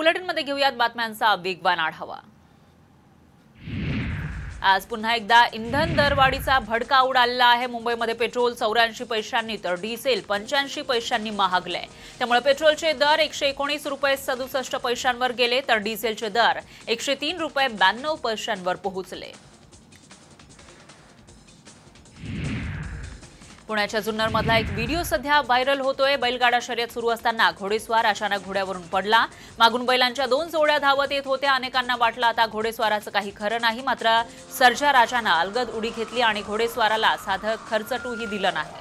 बुलेटिनमध्ये घेऊयात बातम्यांचा वेगवान आढावा। आज पुन्हा एकदा इंधन दरवाढीचा भडका उडालेला आहे। मुंबईमध्ये पेट्रोल 84 पैशांनी तर डिझेल 85 पैशांनी महागले। त्यामुळे पेट्रोलचे दर 119 रुपये 67 पैशांवर गेले तर डिझेलचे दर 103 रुपये 92 पैशांवर पोहोचले। पुण्याच्या जुन्नरमधला एक व्हिडिओ सध्या व्हायरल होतोय। बैलगाडा शर्यत सुरू असताना घोडेस्वार अचानक घोड्यावरून पडला। मागून बैलांच्या 2 जोड्या धावत येत होत्या। अनेकांना वाटलं आता घोडेस्वाराचं काही खरं नाही, मात्र सर्जा राजानं अलगद उडी घेतली आणि घोडेस्वाराला साधं खर्चटूही दिलं नाही।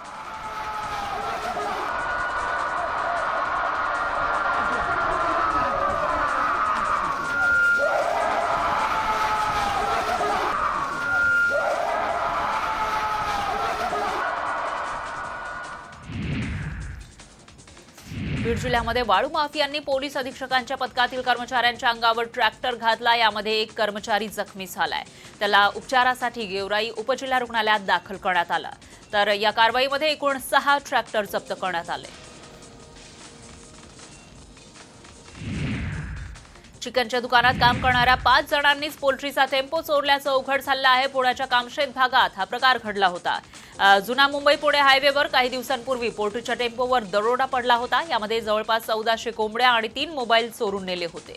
बीड जिल्ह्यामध्ये वाळू माफियांनी पोलीस अधीक्षकांच्या पथकातील कर्मचाऱ्यांच्या अंगावर ट्रॅक्टर घातला। यामध्ये एक कर्मचारी जखमी झालाय। त्याला उपचारासाठी गेवराई उपजिल्हा रुग्णालयात दाखल करण्यात आलं। तर या कारवाईमध्ये एकूण 6 ट्रॅक्टर जप्त करण्यात आले। चिकनच्या दुकानात काम करणाऱ्या 5 जणांनीच पोल्ट्रीचा टेम्पो चोरल्याचं उघड झालं आहे। पुण्याच्या कामशेत भागात हा प्रकार घडला होता। जुना मुंबई पुणे हायवेवर काही दिवसांपूर्वी पोल्ट्रीच्या टेम्पोवर दरोडा पडला होता। यामध्ये जवळपास 1400 कोंबड्या आणि 3 मोबाईल चोरून नेले होते।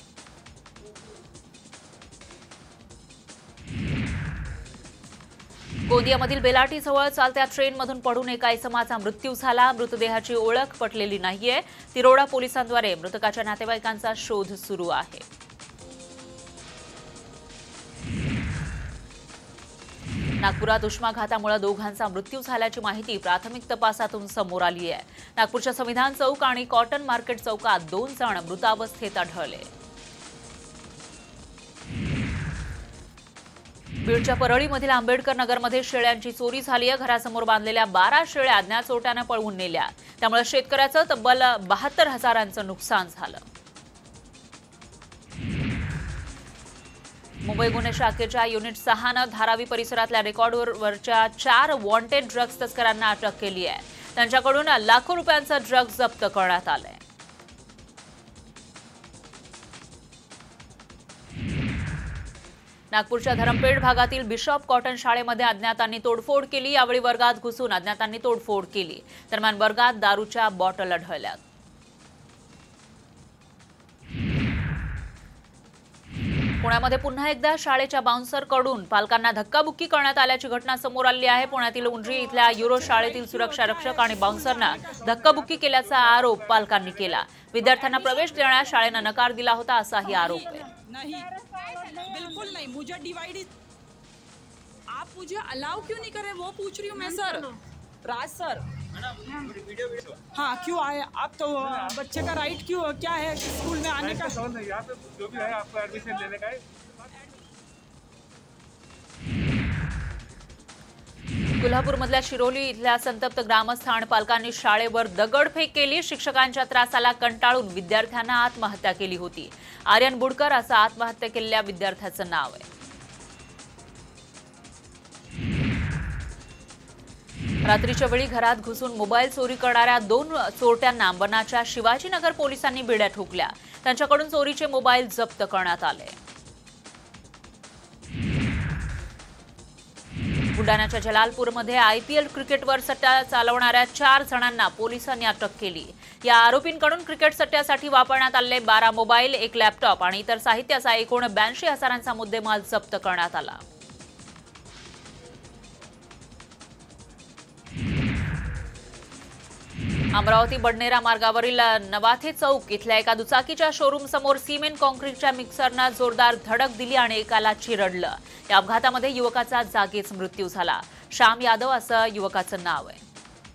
गोंदियामधील बेलाटीजवळ चालत्या ट्रेनमधून पडून एका इसमाचा मृत्यू झाला। मृतदेहाची ओळख पटलेली नाहीये। तिरोडा पोलिसांद्वारे मृतकाच्या नातेवाईकांचा शोध सुरू आहे। नागपुरात उष्माघातामुळे दोघांचा मृत्यू झाल्याची माहिती प्राथमिक तपासातून समोर आली आहे। नागपूरच्या संविधान चौक आणि कॉटन मार्केट चौकात 2 जण मृतावस्थेत आढळले। बीडच्या परळीमधील आंबेडकर नगरमध्ये शेळ्यांची चोरी झाली आहे। घरासमोर बांधलेल्या 12 शेळ्या अज्ञात चोरट्याने पळवून नेल्या। त्यामुळे शेतकऱ्याचं तब्बल 72,000चं नुकसान झालं। मुंबई गुन्हे शाखेच्या युनिट 6नं धारावी परिसरातल्या रेकॉर्डवरच्या 4 वॉन्टेड ड्रग्ज तस्करांना अटक केली आहे। त्यांच्याकडून लाखो रुपयांचा ड्रग्ज जप्त करण्यात आलाय। नागपूरच्या धरमपेठ भागातील बिशॉप कॉटन शाळेमध्ये अज्ञातांनी तोडफोड केली। यावेळी वर्गात घुसून अज्ञातांनी तोडफोड केली। दरम्यान वर्गात दारूच्या बॉटल आढळल्यात। पुण्यामध्ये पुन्हा एकदा शाळेच्या बाउन्सरकडून पालकांना धक्काबुक्की करण्यात आल्याची घटना समोर आली आहे। पुण्यातील उंडरी इथल्या युरो शाळेतील सुरक्षा रक्षक आणि बाउन्सरना धक्काबुक्की केल्याचा आरोप पालकांनी केला। विद्यार्थ्यांना प्रवेश देण्यास शाळेने नकार दिला होता असाही आरोप आहे। नहीं, बिल्कुल नहीं। मुझे डिवाइड, आप मुझे अलाउ क्यों नहीं कर रहे वो पूछ रही हूँ मैं सर। राज सर, हाँ क्यों आए आप? तो बच्चे का राइट क्यों, क्या है स्कूल में आने का? यहाँ पे जो भी है आपको एडमिशन लेने का है। कोल्हापूरमधल्या शिरोली इथल्या संतप्त ग्रामस्थ आणि पालकांनी शाळेवर दगडफेक केली। शिक्षकांच्या त्रासाला कंटाळून विद्यार्थ्यांना आत्महत्या केली होती। आर्यन बुडकर असं आत्महत्या केलेल्या विद्यार्थ्याचं नाव आहे। रात्रीच्या वेळी घरात घुसून मोबाईल चोरी करणाऱ्या 2 चोरट्यांना अंबरनाथच्या शिवाजीनगर पोलिसांनी बेड्या ठोकल्या। त्यांच्याकडून चोरीचे मोबाईल जप्त करण्यात आले। बुलढाण्याच्या जलालपूरमध्ये आयपीएल क्रिकेटवर सट्टा चालवणाऱ्या 4 जणांना पोलिसांनी अटक केली। या आरोपींकडून क्रिकेट सट्ट्यासाठी वापरण्यात आलेले 12 मोबाईल, 1 लॅपटॉप आणि इतर साहित्याचा एकूण 82,000चा मुद्देमाल जप्त करण्यात आला। अमरावती बडनेरा मार्गावरील नवाथे चौक इथल्या एका दुचाकीच्या शोरूम समोर सिमेंट कॉन्क्रीटच्या मिक्सरनं जोरदार धडक दिली आणि एकाला चिरडलं। या अपघातामध्ये युवकाचा जागीच मृत्यू झाला। श्याम यादव असं युवकाचं नाव आहे।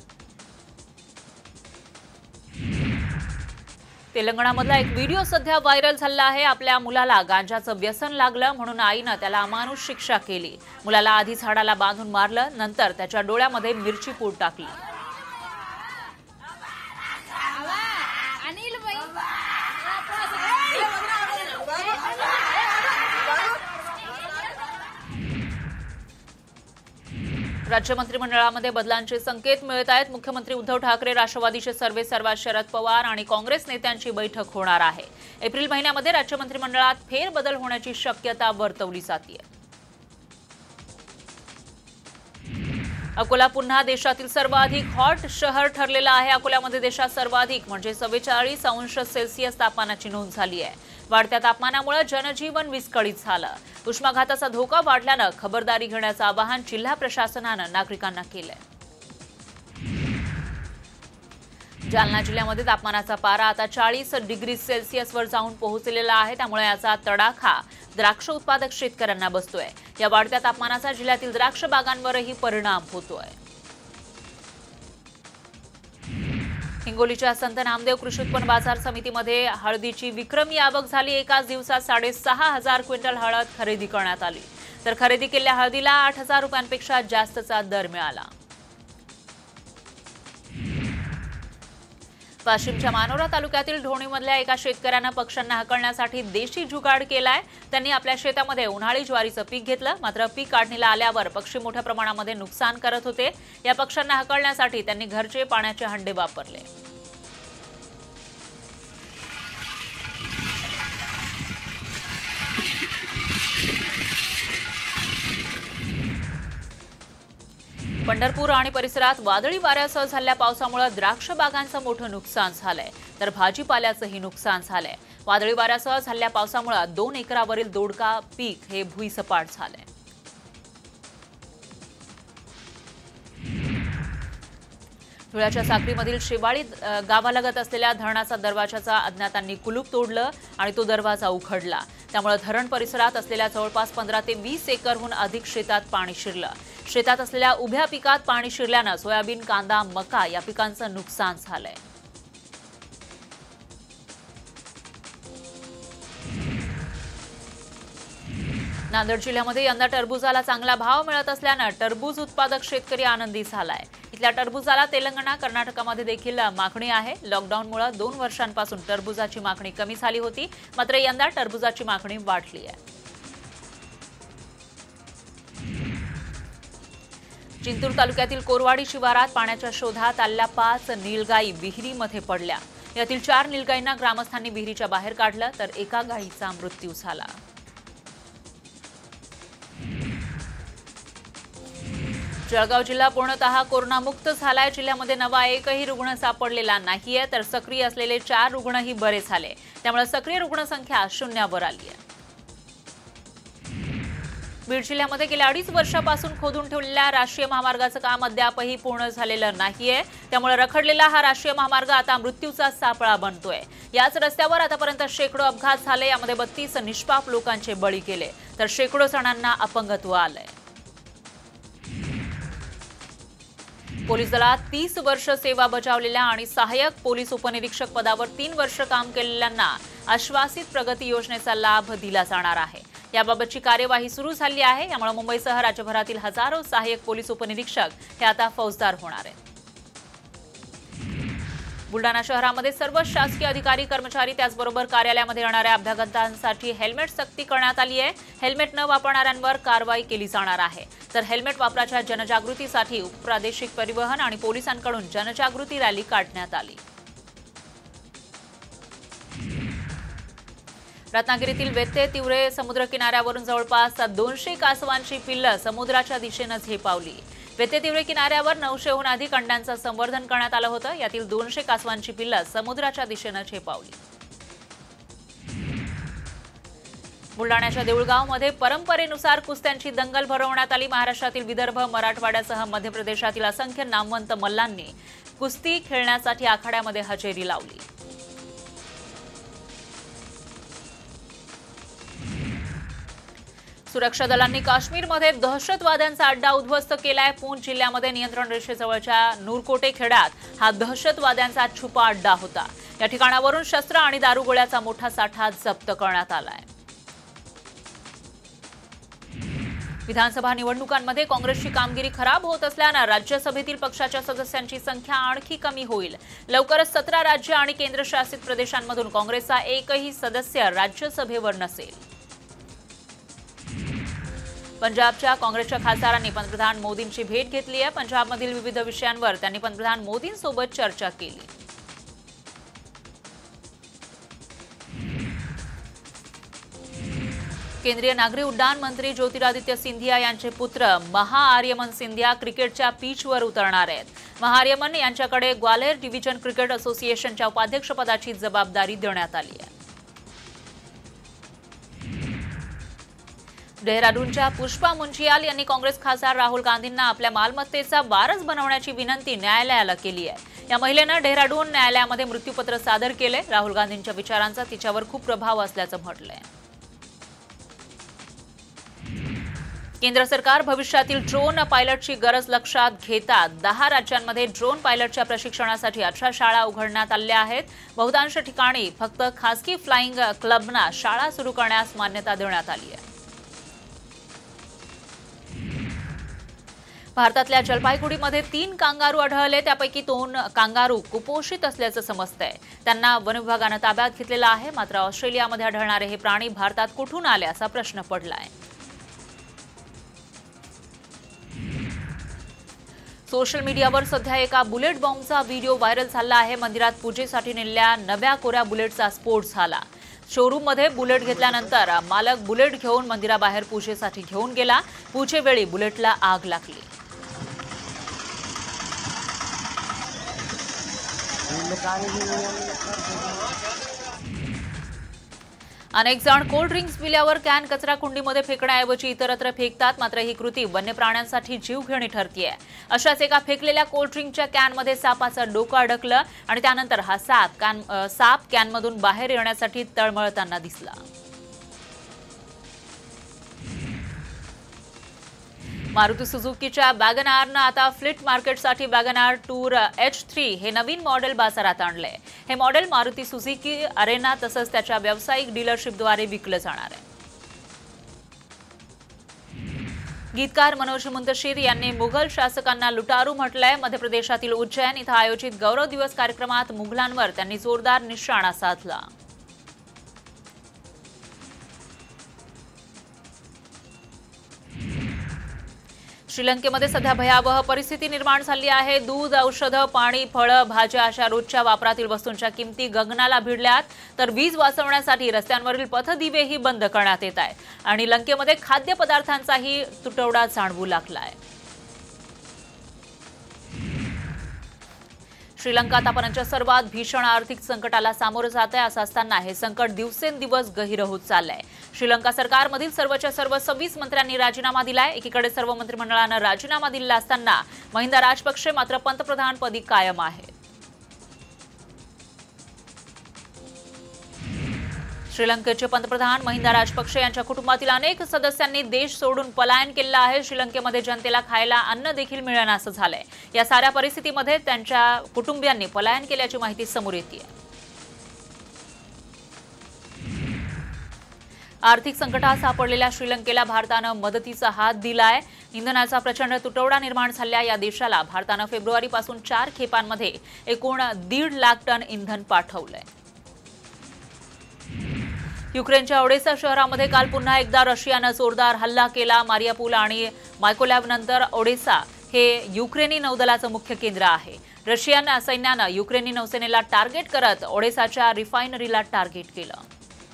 तेलंगणामधला एक व्हिडिओ सध्या व्हायरल झाला आहे। आपल्या मुलाला गांजाचं व्यसन लागलं म्हणून आईनं त्याला अमानुष शिक्षा केली। मुलाला आधी झाडाला बांधून मारलं, नंतर त्याच्या डोळ्यामध्ये मिरची पूड टाकली। राज्य मंत्रिमंडळामध्ये बदलांचे संकेत मिळत आहेत। मुख्यमंत्री उद्धव ठाकरे, राष्ट्रवादीचे सर्वेसर्वा शरद पवार आणि काँग्रेस नेत्यांची बैठक होणार आहे। एप्रिल महिन्यामध्ये राज्य मंत्रिमंडळात फेरबदल होण्याची शक्यता वर्तवली जाते। अकोला पुन्हा देशातील सर्वाधिक हॉट शहर ठरलेलं आहे। अकोल्यामध्ये देशात सर्वाधिक म्हणजे 44°C तापमानाची नोंद झाली आहे। वाढत्या तापमानामुळे जनजीवन विस्कळीत झालं। उष्माघाताचा धोका वाढल्यानं खबरदारी घेण्याचं आवाहन जिल्हा प्रशासनानं नागरिकांना केलंय। जालना जिल्ह्यामध्ये तापमानाचा पारा आता 40°C वर जाऊन पोहोचलेला आहे। त्यामुळे याचा तडाखा द्राक्ष उत्पादक शेतकऱ्यांना बसतोय। या वाढत्या तापमानाचा जिल्ह्यातील द्राक्ष बागांवरही परिणाम होतोय। हिंगोलीच्या संत नामदेव कृषी उत्पन्न बाजार समितीमध्ये हळदीची विक्रमी आवक झाली। एकाच दिवसात 6,500 क्विंटल हळद खरेदी करण्यात आली, तर खरेदी केलेल्या हळदीला 8,000 रुपयांपेक्षा जास्तचा दर मिळाला। वाशिमच्या मानोरा तालुक्यातील ढोणीमधल्या एका शेतकऱ्यानं पक्ष्यांना हाकलण्यासाठी देशी जुगाड केलाय। त्यांनी आपल्या शेतामध्ये उन्हाळी ज्वारीचं पीक घेतलं, मात्र पीक काढणीला आल्यावर पक्षी मोठ्या प्रमाणामध्ये नुकसान करत होते। या पक्ष्यांना हाकलण्यासाठी त्यांनी घरचे पाण्याचे हंडे वापरले। पंढरपूर आणि परिसरात वादळी वाऱ्यासह झालेल्या पावसामुळे द्राक्ष बागांचं मोठं नुकसान झालंय, तर भाजीपाल्याचंही नुकसान झालंय। वादळी वाऱ्यासह झालेल्या पावसामुळे 2 एकरावरील दोडका पीक हे भुईसपाट झालंय। धुळ्याच्या साक्रीमधील शेवाळी गावालगत असलेल्या धरणाचा दरवाजाचा अज्ञातांनी कुलूप तोडलं आणि तो दरवाजा उखडला। त्यामुळे धरण परिसरात असलेल्या जवळपास 15 ते 20 एकरहून अधिक शेतात पाणी शिरलं। शेतात असलेल्या उभ्या पिकात पाणी शिरल्यानं सोयाबीन, कांदा, मका या पिकांचं नुकसान झालंय। नांदेड जिल्ह्यामध्ये यंदा टरबूजाला चांगला भाव मिळत असल्यानं टरबूज उत्पादक शेतकरी आनंदी झालाय। इथल्या टरबूजाला तेलंगणा, कर्नाटकामध्ये देखील मागणी आहे। लॉकडाऊनमुळे 2 वर्षांपासून टरबूजाची मागणी कमी झाली होती, मात्र यंदा टरबूजाची मागणी वाढली आहे। जिंतूर तालुक्यातील कोरवाडी शिवारात पाण्याच्या शोधात आलेल्या 5 नीलगाई विहिरीमध्ये पडल्या। यातील 4 नीलगाईंना ग्रामस्थांनी विहिरीच्या बाहेर काढलं, तर एका गायीचा मृत्यू झाला। जळगाव जिल्हा पूर्णतः कोरोनामुक्त झालाय। जिल्ह्यामध्ये नवा एकही रुग्ण सापडलेला नाहीये, तर सक्रिय असलेले 4 रुग्णही बरे झाले। त्यामुळे सक्रिय रुग्णसंख्या 0वर आली आहे। बीड जिल्ह्यामध्ये गेल्या 2.5 वर्षापासून खोदून ठेवलेल्या राष्ट्रीय महामार्गाचं काम अद्यापही पूर्ण झालेलं नाहीये। त्यामुळे रखडलेला हा राष्ट्रीय महामार्ग आता मृत्यूचा सापळा बनतोय। याच रस्त्यावर आतापर्यंत शेकडो अपघात झाले, यामध्ये 32 निष्पाप लोकांचे बळी गेले, तर शेकडो जणांना अपंगत्व आलंय। पोलीस दलात 30 वर्ष सेवा बजावलेल्या आणि सहाय्यक पोलीस उपनिरीक्षक पदावर 3 वर्ष काम केलेल्यांना आश्वासित प्रगती योजनेचा लाभ दिला जाणार आहे। याबाबतची कार्यवाही सुरू झाली आहे। यामुळे मुंबईसह राज्यभरातील हजारो सहाय्यक पोलीस उपनिरीक्षक हे आता फौजदार होणार आहेत। बुलढाणा शहरामध्ये सर्व शासकीय अधिकारी, कर्मचारी त्याचबरोबर कार्यालयामध्ये येणाऱ्या अभ्यागतांसाठी हेल्मेट सक्ती करण्यात आली आहे। हेल्मेट न वापरणाऱ्यांवर कारवाई केली जाणार आहे। तर हेल्मेट वापराच्या जनजागृतीसाठी उपप्रादेशिक परिवहन आणि पोलिसांकडून जनजागृती रॅली काढण्यात आली। रत्नागिरीतील वेत्ते तिवरे समुद्र किनाऱ्यावरून जवळपास 200 कासवांची पिल्लं समुद्राच्या दिशेने झेपावली। वेत्ते तिवरे किनाऱ्यावर 900हून अधिक अंड्यांचं संवर्धन करण्यात आलं होतं। यातील 200 कासवांची पिल्लं समुद्राच्या दिशेने झेपावली। बुलढाण्याच्या देऊळगावमध्ये परंपरेनुसार कुस्त्यांची दंगल भरवण्यात आली। महाराष्ट्रातील विदर्भ, मराठवाड्यासह मध्य प्रदेशातील असंख्य नामवंत मल्लांनी कुस्ती खेळण्यासाठी आखाड्यामध्ये हजेरी लावली। सुरक्षा दलांनी काश्मीरमध्ये दहशतवाद्यांचा अड्डा उद्ध्वस्त केलाय। पूंछ जिल्ह्यामध्ये नियंत्रण रेषेजवळच्या नूरकोटे खेड्यात हा दहशतवाद्यांचा छुपा अड्डा होता। या ठिकाणावरून शस्त्र आणि दारुगोळ्याचा मोठा साठा जप्त करण्यात आलाय। विधानसभा निवडणुकांमध्ये काँग्रेसची कामगिरी खराब होत असल्यानं राज्यसभेतील पक्षाच्या सदस्यांची संख्या आणखी कमी होईल। लवकरच 17 राज्य आणि केंद्रशासित प्रदेशांमधून काँग्रेसचा एकही सदस्य राज्यसभेवर नसेल। पंजाबच्या काँग्रेसच्या खासदारांनी पंतप्रधान मोदींची भेट घेतली आहे। पंजाबमधील विविध विषयांवर त्यांनी पंतप्रधान मोदींसोबत चर्चा केली। केंद्रीय नागरी उड्डाण मंत्री ज्योतिरादित्य सिंधिया यांचे पुत्र महाआर्यमन सिंधिया क्रिकेटच्या पिचवर उतरणार आहेत। महाआर्यमन यांच्याकडे ग्वालेर डिव्हिजन क्रिकेट असोसिएशनच्या उपाध्यक्षपदाची जबाबदारी देण्यात आली आहे। डेहराडूनच्या पुष्पा मुंशियाल यांनी काँग्रेस खासदार राहुल गांधींना आपल्या मालमत्तेचा वारस बनवण्याची विनंती न्यायालयाला केली आहे। या महिलेनं डेहराडून न्यायालयामध्ये मृत्यूपत्र सादर केले। राहुल गांधींच्या विचारांचा तिच्यावर खूप प्रभाव असल्याचं म्हटलंय। केंद्र सरकार भविष्यातील ड्रोन पायलटची गरज लक्षात घेता 10 राज्यांमध्ये ड्रोन पायलटच्या प्रशिक्षणासाठी 18 शाळा उघडण्यात आल्या आहेत। बहुतांश ठिकाणी फक्त खासगी फ्लाइंग क्लबना शाळा सुरू करण्यास मान्यता देण्यात आली आहे। भारतातल्या जलपाईगुडीमध्ये 3 कांगारू आढळले, त्यापैकी 2 कांगारू कुपोषित असल्याचं समजतंय। त्यांना वन विभागानं ताब्यात घेतलेलं आहे। मात्र ऑस्ट्रेलियामध्ये आढळणारे हे प्राणी भारतात कुठून आले असा प्रश्न पडलाय। सोशल मीडियावर सध्या एका बुलेट बॉम्बचा व्हिडिओ व्हायरल झाला आहे। मंदिरात पूजेसाठी नेलेल्या नव्या कोऱ्या बुलेटचा स्फोट झाला। शोरूममध्ये बुलेट घेतल्यानंतर मालक बुलेट घेऊन मंदिराबाहेर पूजेसाठी घेऊन गेला। पूजेवेळी बुलेटला आग लागली। अनेक जण कोल्ड ड्रिंक्स पिल्यावर कॅन कचरा कुंडीमध्ये फेकण्याऐवजी इतरत्र फेकतात। मात्र ही कृती वन्य प्राण्यांसाठी जीवघेणी ठरतीये। अशाच एका फेकलेल्या कोल्ड ड्रिंकच्या कॅनमध्ये सापाचं डोकं अडकलं आणि त्यानंतर हा साप कॅनमधून बाहेर येण्यासाठी तळमळताना दिसला। मारुती सुझुकीच्या वॅगनारनं आता फ्लीट मार्केटसाठी वॅगनार टूर H3 हे नवीन मॉडेल बाजारात आणलंय। हे मॉडेल मारुती सुझुकी अरेना तसंच त्याच्या व्यावसायिक डीलरशिपद्वारे विकलं जाणार आहे। गीतकार मनोज मुंतशिर यांनी मुघल शासकांना लुटारू म्हटलंय। मध्य प्रदेशातील उज्जैन इथं आयोजित गौरव दिवस कार्यक्रमात मुघलांवर त्यांनी जोरदार निशाणा साधला। श्रीलंकेमध्ये सध्या भयावह परिस्थिती निर्माण झाली आहे। दूध, औषधं, पाणी, फळं, भाज्या अशा रोजच्या वापरातील वस्तूंच्या किमती गगनाला भिडल्यात, तर वीज वाचवण्यासाठी रस्त्यांवरील पथदिवेही बंद करण्यात येत आहेत आणि लंकेमध्ये खाद्यपदार्थांचाही तुटवडा जाणवू लागलाय। श्रीलंका आतापर्यंतच्या सर्वात भीषण आर्थिक संकटाला सामोरं जात आहे। असं असताना हे संकट दिवसेंदिवस गहिरं होत चाललंय। श्रीलंका सरकारमधील सर्वच्या सर्व 26 मंत्र्यांनी राजीनामा दिलाय। एकीकडे सर्व मंत्रिमंडळानं राजीनामा दिलेला असताना महिंदा राजपक्षे मात्र पंतप्रधानपदी कायम आहेत। श्रीलंकेचे पंतप्रधान महिंदा राजपक्षे यांच्या कुटुंबातील अनेक सदस्यांनी देश सोडून पलायन केलं आहे। श्रीलंकेमध्ये जनतेला खायला अन्न देखील मिळेनासं झालंय। या साऱ्या परिस्थितीमध्ये त्यांच्या कुटुंबियांनी पलायन केल्याची माहिती समोर येते। आर्थिक संकटात सापडलेल्या श्रीलंकेला भारतानं मदतीचा हात दिलाय। इंधनाचा प्रचंड तुटवडा निर्माण झालेल्या या देशाला भारतानं फेब्रुवारीपासून 4 खेपांमध्ये एकूण 1.5 लाख टन इंधन पाठवलंय। युक्रेनच्या ओडेसा शहरामध्ये काल पुन्हा एकदा रशियानं जोरदार हल्ला केला। मारियापूल आणि मायकोलॅव नंतर ओडेसा हे युक्रेनी नौदलाचं मुख्य केंद्र आहे। रशियन सैन्यानं युक्रेनी नौसेनेला टार्गेट करत ओडेसाच्या रिफायनरीला टार्गेट केलं।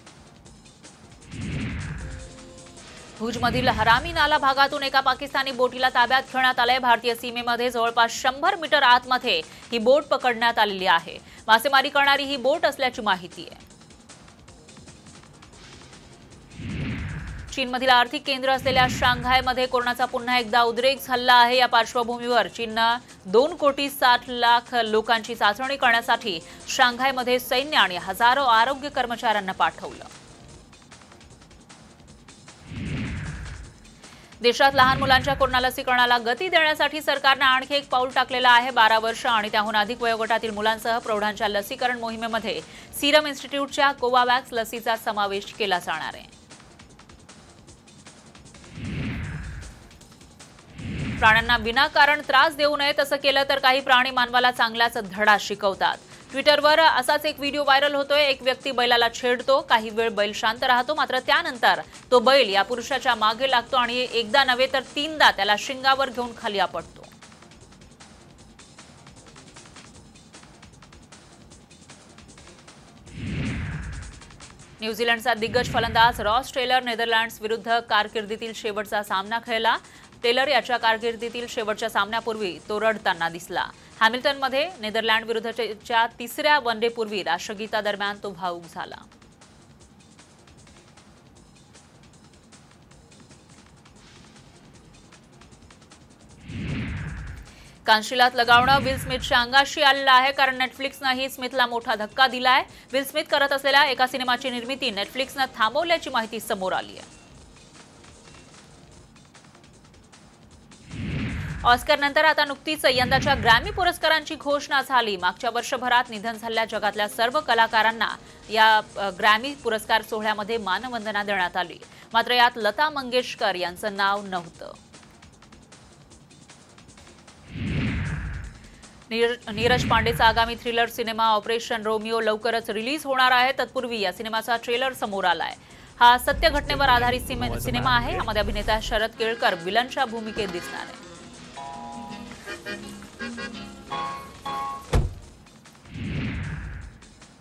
भुजमधील हरामी नाला भागातून एका पाकिस्तानी बोटीला ताब्यात घेण्यात आलंय। भारतीय सीमेमध्ये जवळपास 100 मीटर आतमध्ये ही बोट पकडण्यात आलेली आहे। मासेमारी करणारी ही बोट असल्याची माहिती आहे। चीनमधील आर्थिक केंद्र असलेल्या शांघायमध्ये कोरोनाचा पुन्हा एकदा उद्रेक झाला आहे। या पार्श्वभूमीवर चीननं 2,60,00,000 लोकांची चाचणी करण्यासाठी शांघायमध्ये सैन्य आणि हजारो आरोग्य कर्मचाऱ्यांना पाठवलं। देशात लहान मुलांच्या कोरोना लसीकरणाला गती देण्यासाठी सरकारनं आणखी एक पाऊल टाकलेलं आहे। 12 वर्ष आणि त्याहून अधिक वयोगटातील मुलांसह प्रौढांच्या लसीकरण मोहिमेमध्ये सीरम इन्स्टिट्यूटच्या कोवावॅक्स लसीचा समावेश केला जाणार आहे। प्राण्यांना विनाकारण त्रास देऊ नये, तसं केलं तर काही प्राणी मानवाला चांगलाच धडा शिकवतात। ट्विटरवर असाच एक व्हिडिओ व्हायरल होतोय। एक व्यक्ती बैलाला छेडतो, काही वेळ बैल शांत राहतो, मात्र त्यानंतर तो बैल या पुरुषाच्या मागे लागतो आणि एकदा नव्हे तर 3दा त्याला शिंगावर घेऊन खाली आपटतो। न्यूझीलंडचा दिग्गज फलंदाज रॉस टेलर नेदरलँड्स विरुद्ध कारकिर्दीतील शेवटचा सामना खेळला। टेलर याच्या कारकिर्दीतील शेवटच्या सामन्यापूर्वी तो रडताना दिसला। हॅमिल्टनमध्ये नेदरलँड विरुद्धच्या 3ऱ्या वनडेपूर्वी राष्ट्रगीतादरम्यान तो भावूक झाला। कानशिलात लगावणं विल स्मिथच्या अंगाशी आलेलं आहे, कारण नेटफ्लिक्सनंही स्मिथला मोठा धक्का दिलाय। विल स्मिथ करत असलेल्या एका सिनेमाची निर्मिती नेटफ्लिक्सनं थांबवल्याची माहिती समोर आली आहे। ऑस्कर नंतर आता नुकतीच यंदाच्या ग्रॅमी पुरस्कारांची घोषणा झाली। मागच्या वर्षभरात निधन झालेल्या जगातल्या सर्व कलाकारांना या ग्रॅमी पुरस्कार सोहळ्यामध्ये मानवंदना देण्यात आली, मात्र यात लता मंगेशकर यांचं नाव नव्हतं। नीरज पांडेचा आगामी थ्रिलर सिनेमा ऑपरेशन रोमिओ लवकरच रिलीज होणार आहे। तत्पूर्वी या सिनेमाचा ट्रेलर समोर आलाय। हा सत्य घटनेवर आधारित सिनेमा आहे। यामध्ये अभिनेता शरद केळकर विलनच्या भूमिकेत दिसणार आहे।